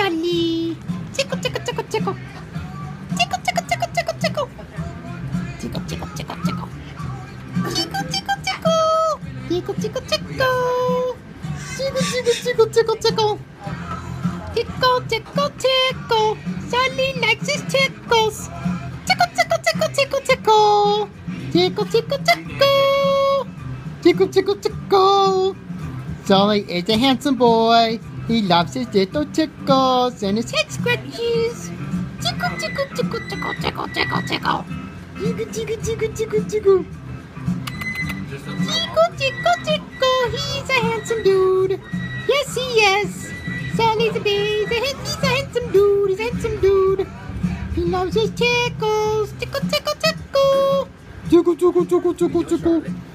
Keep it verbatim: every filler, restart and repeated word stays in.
Sully. Tickle, tickle, tickle, tickle. Tickle, tickle, tickle, tickle, tickle. Tickle, tickle, tickle, tickle. Tickle, tickle, tickle. Tickle, tickle, tickle. Tickle, tickle, tickle, tickle, tickle. Tickle, tickle, tickle. Sully likes his tickles. Tickle, tickle, tickle, tickle, tickle. Tickle, tickle, tickle. Tickle, tickle, tickle. Sully is a handsome boy. He loves his little tickles and his head scratches. Tickle, tickle, tickle, tickle, tickle, tickle, tickle. Tickle, tickle, tickle, tickle, tickle. Tickle, tickle, tickle. He's a handsome dude. Yes, he is. Sully's a bee. He's a handsome dude. He's a handsome dude. He loves his tickles. Tickle, tickle, tickle. Tickle, tickle, tickle, tickle.